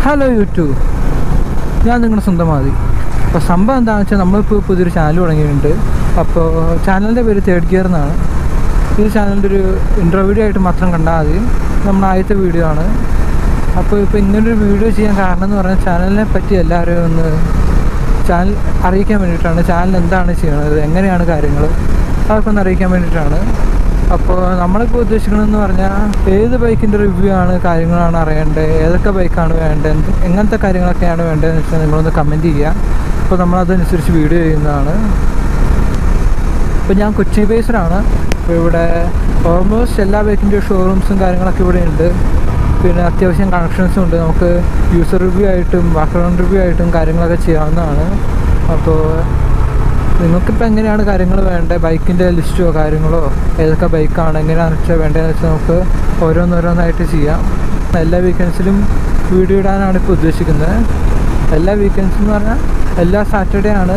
Hello YouTube, ഞാൻ നിങ്ങളുടെ സ്വന്തം മതി. അപ്പോൾ സംഭവം എന്താണെന്ന് വെച്ചാൽ നമ്മളിപ്പോൾ പുതിയൊരു ചാനൽ തുടങ്ങിയിട്ടുണ്ട്. അപ്പോൾ ചാനലിൻ്റെ പേര് തേർഡ് ഗിയർ എന്നാണ്. ഈ ചാനലിൻ്റെ ഒരു ഇൻട്രോ വീഡിയോ ആയിട്ട് മാത്രം കണ്ടാൽ മതി. നമ്മൾ ആദ്യത്തെ വീഡിയോ ആണ്. അപ്പോൾ ഇപ്പോൾ ഇങ്ങനൊരു വീഡിയോ ചെയ്യാൻ കാരണം എന്ന് പറഞ്ഞാൽ ചാനലിനെ പറ്റി എല്ലാവരും ഒന്ന് ചാനൽ അറിയിക്കാൻ വേണ്ടിയിട്ടാണ്. ചാനൽ എന്താണ് ചെയ്യണത്, എങ്ങനെയാണ് കാര്യങ്ങൾ, അതൊക്കെ ഒന്ന് അറിയിക്കാൻ വേണ്ടിയിട്ടാണ്. അപ്പോൾ നമ്മളിപ്പോൾ ഉദ്ദേശിക്കണമെന്ന് പറഞ്ഞാൽ ഏത് ബൈക്കിൻ്റെ റിവ്യൂ ആണ്, കാര്യങ്ങളാണ് അറിയേണ്ടത്, ഏതൊക്കെ ബൈക്കാണ് വേണ്ടത്, എങ്ങനത്തെ കാര്യങ്ങളൊക്കെയാണ് വേണ്ടതെന്ന് വെച്ചാൽ നിങ്ങളൊന്ന് കമൻറ്റ് ചെയ്യുക. അപ്പോൾ നമ്മളതനുസരിച്ച് വീഡിയോ ചെയ്യുന്നതാണ്. ഇപ്പോൾ ഞാൻ കൊച്ചി ബേസ്ഡാണ്. അപ്പോൾ ഇവിടെ ഓൾമോസ്റ്റ് എല്ലാ ബൈക്കിൻ്റെ ഷോറൂംസും കാര്യങ്ങളൊക്കെ ഇവിടെ ഉണ്ട്. പിന്നെ അത്യാവശ്യം കണക്ഷൻസും ഉണ്ട്. നമുക്ക് യൂസർ റിവ്യൂ ആയിട്ടും ബാക്ക്ഗ്രൗണ്ട് റിവ്യൂ ആയിട്ടും കാര്യങ്ങളൊക്കെ ചെയ്യാവുന്നതാണ്. അപ്പോൾ നിങ്ങൾക്കിപ്പോൾ എങ്ങനെയാണ് കാര്യങ്ങൾ വേണ്ടത്, ബൈക്കിൻ്റെ ലിസ്റ്റോ കാര്യങ്ങളോ, ഏതൊക്കെ ബൈക്കാണ് എങ്ങനെയാണെന്ന് വെച്ചാൽ വേണ്ടതെന്ന് വെച്ചാൽ നമുക്ക് ഓരോന്നോരോന്നായിട്ട് ചെയ്യാം. എല്ലാ വീക്കെൻഡ്സിലും വീഡിയോ ഇടാനാണ് ഇപ്പോൾ ഉദ്ദേശിക്കുന്നത്. എല്ലാ വീക്കെൻഡ്സ് എന്ന് പറഞ്ഞാൽ എല്ലാ സാറ്റർഡേ ആണ്.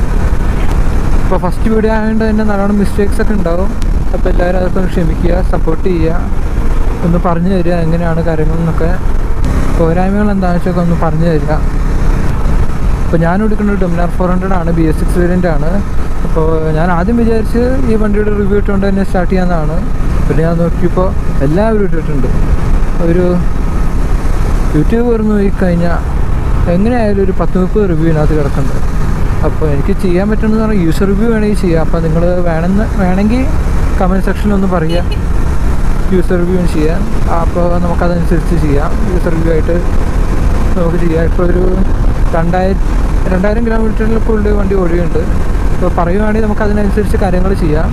ഇപ്പോൾ ഫസ്റ്റ് വീഡിയോ ആയതുകൊണ്ട് തന്നെ നല്ലോണം മിസ്റ്റേക്സ് ഒക്കെ ഉണ്ടാവും. അപ്പോൾ എല്ലാവരും അതൊക്കെ ഒന്ന് ക്ഷമിക്കുക, സപ്പോർട്ട് ചെയ്യുക, ഒന്ന് പറഞ്ഞു തരിക എങ്ങനെയാണ് കാര്യങ്ങളെന്നൊക്കെ, പോരായ്മകൾ എന്താണെന്ന് വെച്ചൊക്കെ ഒന്ന് പറഞ്ഞു തരിക. അപ്പോൾ ഞാൻ എടുക്കുന്നത് ഡൊമിനാർ 400 ആണ്, BS6 വേരിയൻ്റ് ആണ്. അപ്പോൾ ഞാൻ ആദ്യം വിചാരിച്ച് ഈ വണ്ടിയുടെ റിവ്യൂ ഇട്ടുകൊണ്ട് തന്നെ സ്റ്റാർട്ട് ചെയ്യാമെന്നാണ്. പിന്നെ ഞാൻ നോക്കിയപ്പോൾ എല്ലാവരും ഇട്ടിട്ടുണ്ട്. ഒരു യൂട്യൂബ് തുറന്ന് നോക്കിക്കഴിഞ്ഞാൽ എങ്ങനെയായാലും ഒരു 10-30 റിവ്യൂവിനകത്ത് കിടക്കുന്നുണ്ട്. അപ്പോൾ എനിക്ക് ചെയ്യാൻ പറ്റുമെന്ന് പറഞ്ഞാൽ യൂസർ റിവ്യൂ വേണമെങ്കിൽ ചെയ്യാം. അപ്പോൾ നിങ്ങൾ വേണമെങ്കിൽ കമൻറ്റ് സെക്ഷനിലൊന്ന് പറയുക, യൂസർ റിവ്യൂ ചെയ്യാം. അപ്പോൾ നമുക്കതനുസരിച്ച് ചെയ്യാം. യൂസർ റിവ്യൂ ആയിട്ട് നമുക്ക് ചെയ്യാം. ഇപ്പോൾ ഒരു 2000 കിലോമീറ്ററിൽ കൂടുതൽ വണ്ടി ഓടിയുണ്ട്. അപ്പോൾ പറയുവാണെങ്കിൽ നമുക്കതിനനുസരിച്ച് കാര്യങ്ങൾ ചെയ്യാം.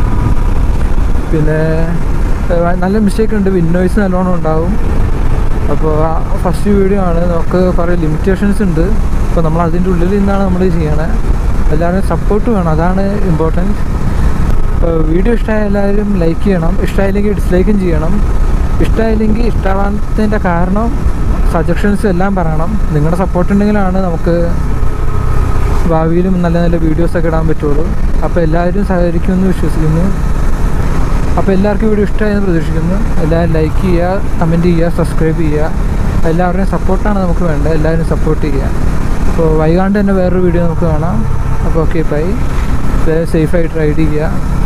പിന്നെ നല്ല മിസ്റ്റേക്ക് ഉണ്ട്, വിൻഡോയ്സ് നല്ലോണം ഉണ്ടാവും. അപ്പോൾ ഫസ്റ്റ് വീഡിയോ ആണ്, നമുക്ക് കുറേ ലിമിറ്റേഷൻസ് ഉണ്ട്. അപ്പോൾ നമ്മൾ അതിൻ്റെ ഉള്ളിൽ നിന്നാണ് നമ്മൾ ചെയ്യണത്. എല്ലാവരും സപ്പോർട്ട് വേണം, അതാണ് ഇമ്പോർട്ടൻറ്റ്. വീഡിയോ ഇഷ്ടമായ എല്ലാവരും ലൈക്ക് ചെയ്യണം, ഇഷ്ടമായില്ലെങ്കിൽ ഡിസ്ലൈക്കും ചെയ്യണം. ഇഷ്ടമായില്ലെങ്കിൽ ഇഷ്ടമാവാത്തതിൻ്റെ കാരണം സജഷൻസ് എല്ലാം പറയണം. നിങ്ങളുടെ സപ്പോർട്ട് ഉണ്ടെങ്കിലാണ് നമുക്ക് ഭാവിയിലും നല്ല നല്ല വീഡിയോസൊക്കെ ഇടാൻ പറ്റുള്ളൂ. അപ്പോൾ എല്ലാവരും സഹകരിക്കുമെന്ന് വിശ്വസിക്കുന്നു. അപ്പോൾ എല്ലാവർക്കും വീഡിയോ ഇഷ്ടമായെന്ന് പ്രതീക്ഷിക്കുന്നു. എല്ലാവരും ലൈക്ക് ചെയ്യുക, കമൻറ്റ് ചെയ്യുക, സബ്സ്ക്രൈബ് ചെയ്യുക. എല്ലാവരുടെയും സപ്പോർട്ടാണ് നമുക്ക് വേണ്ടത്. എല്ലാവരും സപ്പോർട്ട് ചെയ്യുക. അപ്പോൾ വൈകാണ്ട് തന്നെ വേറൊരു വീഡിയോ നമുക്ക് കാണാം. അപ്പോൾ ഓക്കെ, ബൈ. സേഫായിട്ട് റൈഡ് ചെയ്യുക.